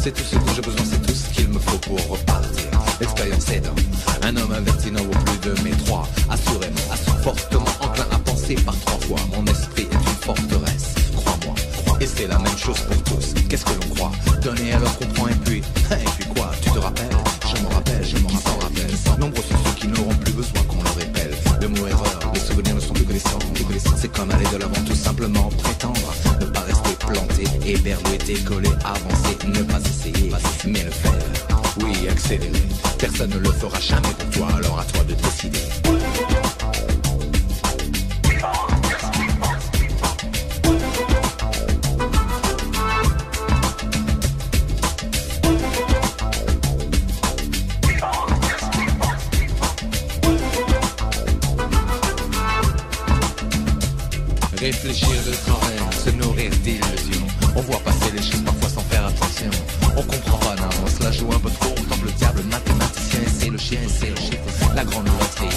C'est tout ce que j'ai besoin, c'est tout ce qu'il me faut pour repartir. L'expérience aidant, un homme averti n'en vaut plus de mes trois. Assurément, fortement enclin à penser par trois fois. Mon esprit est une forteresse, crois-moi. Et c'est la même chose pour tous, qu'est-ce que l'on croit? Donner alors qu'on prend et puis quoi? Tu te rappelles? Je m'en rappelle, je m'en rappelle. Nombreux sont ceux qui n'auront plus besoin qu'on leur répèle. Le mot erreur, les souvenirs ne sont plus que des sangs. C'est comme aller de l'avant, tout simplement prétendre ne pas rester planté, éberlué, décollé, avancer, ne pas essayer, mais le faire. Oui, accélérer. Personne ne le fera jamais pour toi, alors à toi de décider. Réfléchir de travers, se nourrir d'illusions. On voit passer les choses parfois sans faire attention. On comprend pas, non, on se la joue un peu trop. On tombe le diable mathématicien, c'est le chien, c'est le chiffre. La grande loterie,